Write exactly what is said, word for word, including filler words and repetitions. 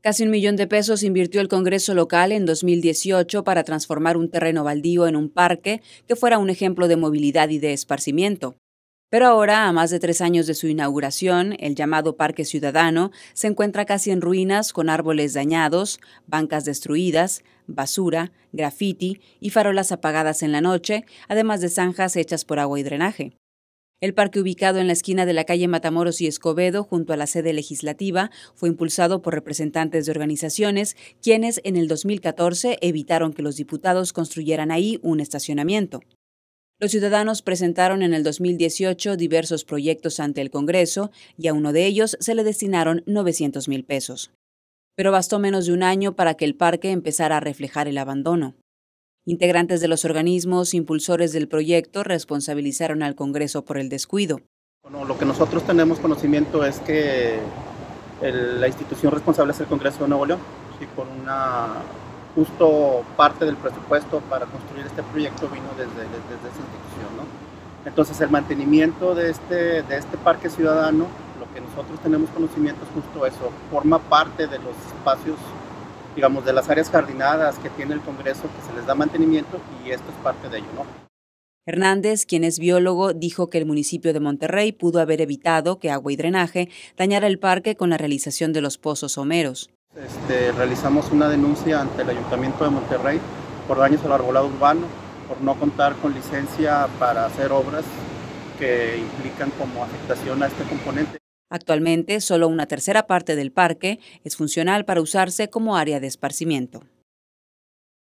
Casi un millón de pesos invirtió el Congreso local en dos mil dieciocho para transformar un terreno baldío en un parque que fuera un ejemplo de movilidad y de esparcimiento. Pero ahora, a más de tres años de su inauguración, el llamado Parque Ciudadano se encuentra casi en ruinas, con árboles dañados, bancas destruidas, basura, grafiti y farolas apagadas en la noche, además de zanjas hechas por agua y drenaje. El parque, ubicado en la esquina de la calle Matamoros y Escobedo, junto a la sede legislativa, fue impulsado por representantes de organizaciones, quienes en el dos mil catorce evitaron que los diputados construyeran ahí un estacionamiento. Los ciudadanos presentaron en el dos mil dieciocho diversos proyectos ante el Congreso y a uno de ellos se le destinaron novecientos mil pesos. Pero bastó menos de un año para que el parque empezara a reflejar el abandono. Integrantes de los organismos impulsores del proyecto responsabilizaron al Congreso por el descuido. Bueno, lo que nosotros tenemos conocimiento es que el, la institución responsable es el Congreso de Nuevo León, y por una justo parte del presupuesto para construir este proyecto vino desde, desde, desde esa institución, ¿no? Entonces el mantenimiento de este, de este parque ciudadano, lo que nosotros tenemos conocimiento es justo eso, forma parte de los espacios, digamos, de las áreas jardinadas que tiene el Congreso, que se les da mantenimiento, y esto es parte de ello, ¿no? Hernández, quien es biólogo, dijo que el municipio de Monterrey pudo haber evitado que Agua y Drenaje dañara el parque con la realización de los pozos someros. Este, realizamos una denuncia ante el Ayuntamiento de Monterrey por daños al arbolado urbano, por no contar con licencia para hacer obras que implican como afectación a este componente. Actualmente, solo una tercera parte del parque es funcional para usarse como área de esparcimiento.